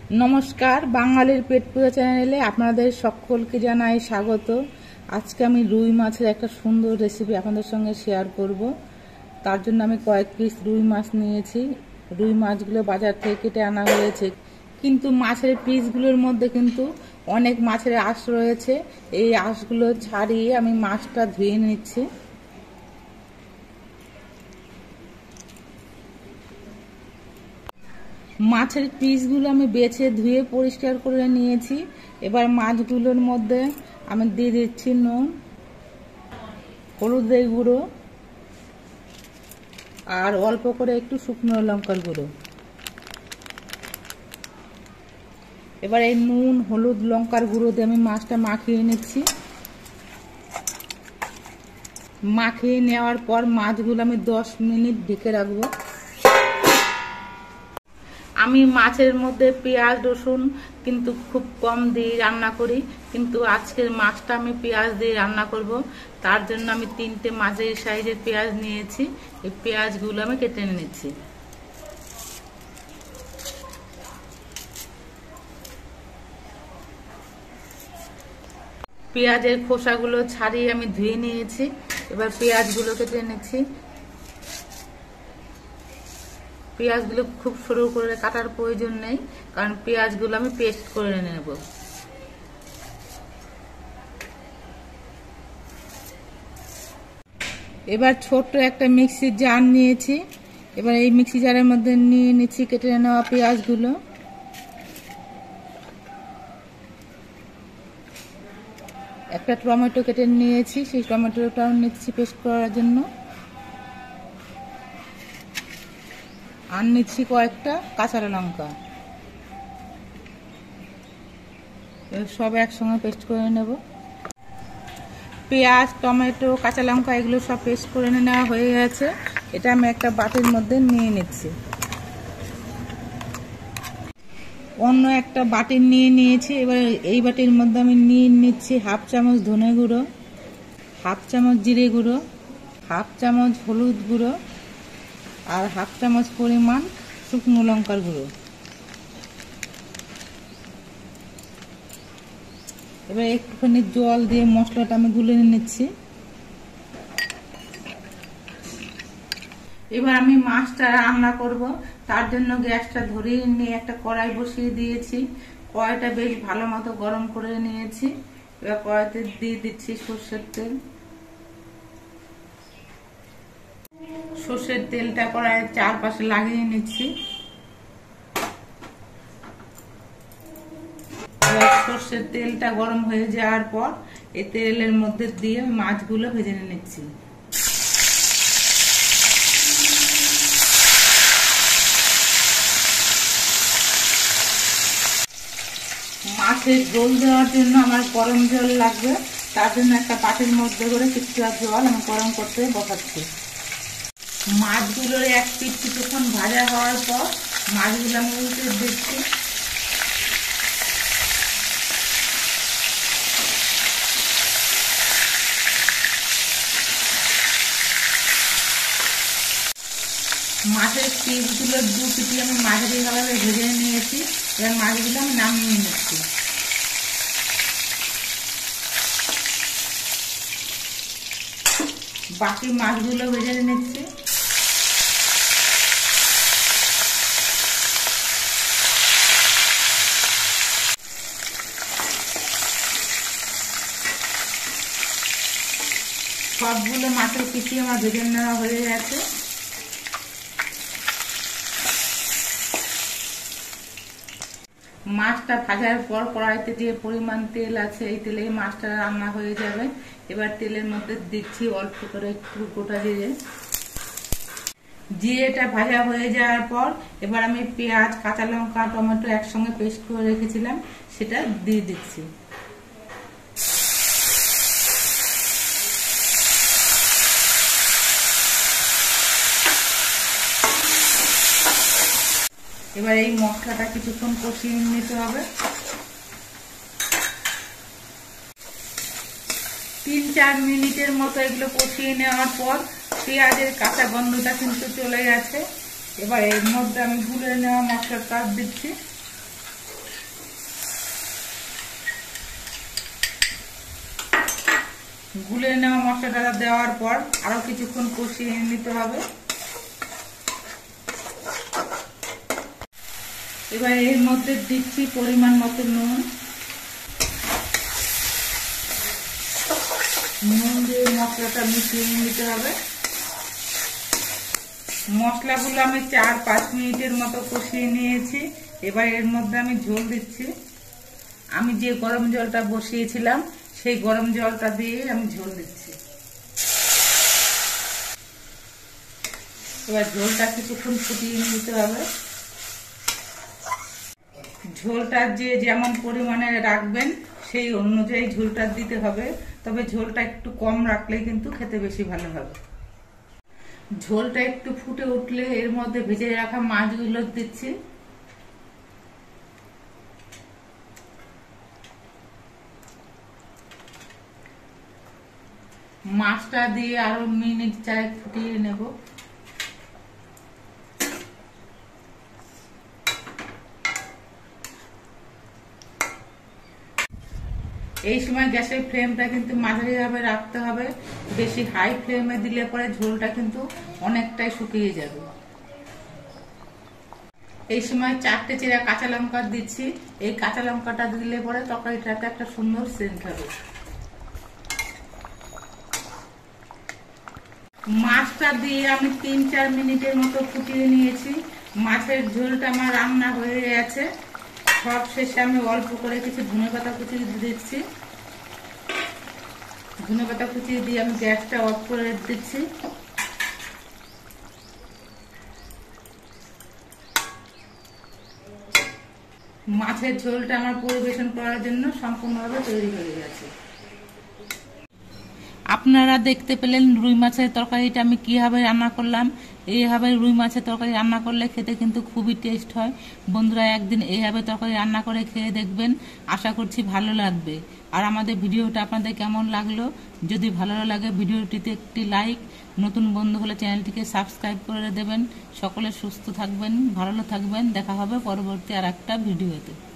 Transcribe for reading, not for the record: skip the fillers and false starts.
नमस्कार बांगालिर पेट पूजा चैनेले आपनादेर सकलके जानाई स्वागत। आज के आमी रुई माछेर एक सुंदर रेसिपि आपनादेर संगे शेयर करब। तार जोन्नो आमी कयेक पिस रुई माछ नियेछि। रुई माछगुलो बाजार थेके केटे आना हयेछे, किन्तु माछेर पिसगुलोर मध्य किन्तु अनेक माछेर आँश रयेछे। एई आँशगुलो छाड़िये आमी माछटा धुए निচ্ছি। মাছের পিসগুলো আমি বেছে ধুয়ে পরিষ্কার করে নিয়েছি। এবার মাছগুলোর মধ্যে আমি দিয়ে দিচ্ছি নুন, হলুদের গুঁড়ো আর অল্প করে একটু শুকনো লঙ্কার গুঁড়ো। এবার এই নুন হলুদ লঙ্কার গুঁড়ো দিয়ে আমি মাছটা মাখিয়ে নিচ্ছি। মাখিয়ে নেওয়ার পর মাছগুলো আমি 10 মিনিট ঢেকে রাখবো। আমি মাছের মধ্যে পেঁয়াজ রসুন কিন্তু খুব কম দিয়ে রান্না করি, কিন্তু আজকের মাছটা আমি পেঁয়াজ দিয়ে রান্না করব। তার জন্য আমি 3টে মাঝারি সাইজের পেঁয়াজ নিয়েছি। এই পেঁয়াজগুলো আমি কেটে নিচ্ছি। পেঁয়াজের খোসাগুলো ছাড়িয়ে আমি ধুয়ে নিয়েছি। এবার পেঁয়াজগুলো কেটে নিচ্ছি। পেঁয়াজগুলো খুব সরু করে কাটার প্রয়োজন নেই, কারণ পেঁয়াজগুলো আমি পেস্ট করে নেব। এবার ছোট্ট একটা মিক্সি জার নিয়েছি। এবার এই মিক্সি জারের মধ্যে নিয়ে নিচ্ছি কেটে নেওয়া পেঁয়াজগুলো। একটা টমেটো কেটে নিয়েছি, সেই টমেটোটাও নিচ্ছি পেস্ট করার জন্য। আর নিচ্ছি কয়েকটা কাঁচা লঙ্কা। সব একসঙ্গে পেস্ট করে নেব। পেঁয়াজ টমেটো কাঁচা লঙ্কা এগুলো সব পেস্ট করে নেওয়া হয়ে গেছে। এটা আমি একটা বাটির মধ্যে নিয়ে নিচ্ছি। অন্য একটা বাটি নিয়ে নিয়েছি। এবার এই বাটির মধ্যে আমি নিয়ে নিচ্ছি হাফ চামচ ধনে গুঁড়ো, হাফ চামচ জিরে গুঁড়ো, হাফ চামচ হলুদ গুঁড়ো আর হাফ চামচ পরিমাণ শুকনো লঙ্কার গুঁড়ো। এবার একটুখানি জল দিয়ে মশলাটা আমি গুলে নিচ্ছি। এবার আমি মাছটা রান্না করব। তার জন্য গ্যাসটা ধরিয়ে নিয়ে একটা কড়াই বসিয়ে দিয়েছি। কড়াইটা বেশ ভালো মতো গরম করে নিয়েছি। এবার কড়াইতে দিয়ে দিচ্ছি সরষের তেল। সরষের তেলটা কড়াইয়ের চারপাশে লাগিয়ে নিচ্ছি। সরষের তেলটা গরম হয়ে যাওয়ার পর এই তেলের মধ্যে দিয়ে মাছগুলো ভেজে নিচ্ছি। মাছের ঝোল দেওয়ার জন্য আমার গরম জল লাগবে। তার জন্য একটা বাটির মধ্যে করে কিছুটা জল আমি গরম করতে বসাচ্ছি। মাছগুলোর এক পিঠ কিছুক্ষণ ভাজা হওয়ার পর মাছগুলো আমি উল্টে দিচ্ছি। মাছের পিসগুলো 2 পিঠি আমি মাঝারি ভাবে ভেজে নিয়েছি। এবার মাছগুলো আমি নামিয়ে নিচ্ছি। বাকি মাছগুলো ভেজে নিচ্ছি। সবগুলো মাছের পিঠি আমার ভেজে নেওয়া হয়ে গেছে। মাছটা ভাজার পর কড়াইতে যে পরিমাণ তেল আছে এই তেলে মাছটা রান্না হয়ে যাবে। এবার তেলের মধ্যে দিচ্ছি অল্প করে একটু গোটা জিরে। জিরেটা ভাজা হয়ে যাওয়ার পর এবার আমি পেঁয়াজ কাঁচা লঙ্কা টমেটো একসঙ্গে পেস্ট করে রেখেছিলাম সেটা দিয়ে দিচ্ছি। এবার এই মশলাটা কিছুক্ষণ কষিয়ে নিতে হবে। 3-4 মিনিটের মতো এগুলো কষিয়ে নেওয়ার পর পেঁয়াজের কাঁচা গন্ধটা কিন্তু চলে গেছে। এবার এর মধ্যে আমি গুলে নেওয়া মশলাটা দিচ্ছি। গুলে নেওয়া মশলাটা দেওয়ার পর আরো কিছুক্ষণ কষিয়ে নিতে হবে। এবার এর মধ্যে দিচ্ছি পরিমাণ মতো নুন। নুন দিয়ে মশলাটা মিশিয়ে নিতে হবে। মশলাগুলো আমি 4-5 মিনিটের মতো কষিয়ে নিয়েছি। এবার এর মধ্যে আমি ঝোল দিচ্ছি। আমি যে গরম জলটা বসিয়েছিলাম সেই গরম জলটা দিয়ে আমি ঝোল দিচ্ছি। এবার ঝোলটা কিছুক্ষণ ফুটিয়ে নিতে হবে। ঝোলটা যে যেমন পরিমাণে রাখবেন সেই অনুযায়ী ঝোলটা দিতে হবে, তবে ঝোলটা একটু কম রাখলেই কিন্তু খেতে বেশি ভালো হবে। ঝোলটা একটু ফুটে উঠলে এর মধ্যে ভেজে রাখা মাছগুলো দিচ্ছি। মাছটা দিয়ে আরো মিনিট 4 ফুটিয়ে নেব। এই সময় গ্যাসের ফ্লেমটা কিন্তু মাঝারি ভাবে রাখতে হবে। বেশি হাই ফ্লেমে দিলে পরে ঝোলটা কিন্তু অনেকটাই শুকিয়ে যাবে। এই সময় 4টে চেরা কাঁচা লঙ্কা দিচ্ছি। এই কাঁচা লঙ্কাটা দিলে পরে তরকারিটাতে একটা সুন্দর সেন্ট হবে। মাছটা দিয়ে আমি 3-4 মিনিটের মতো ফুটিয়ে নিয়েছি। মাছের ঝোলটা আমার রান্না হয়ে গেছে। সব শেষে আমি অল্প করে কিছু ধনেপাতা কুচি দিচ্ছি। ধনেপাতা কুচি দিয়ে আমি গ্যাসটা অফ করে দিচ্ছি। মাছের ঝোলটা আমার পরিবেশন করার জন্য সম্পূর্ণভাবে তৈরি হয়ে গেছে। আপনারা দেখতে পেলেন রুই মাছের তরকারিটা আমি কিভাবে রান্না করলাম। এইভাবে রুই মাছের তরকারি রান্না করলে খেতে কিন্তু খুবই টেস্ট হয়। বন্ধুরা একদিন এইভাবে তরকারি রান্না করে খেয়ে দেখবেন, আশা করছি ভালো লাগবে। আর আমাদের ভিডিওটা আপনাদের কেমন লাগলো, যদি ভালো লাগে ভিডিওটিতে একটি লাইক, নতুন বন্ধু হলে চ্যানেলটিকে সাবস্ক্রাইব করে দেবেন। সকলে সুস্থ থাকবেন, ভালো থাকবেন। দেখা হবে পরবর্তী আর একটা ভিডিওতে।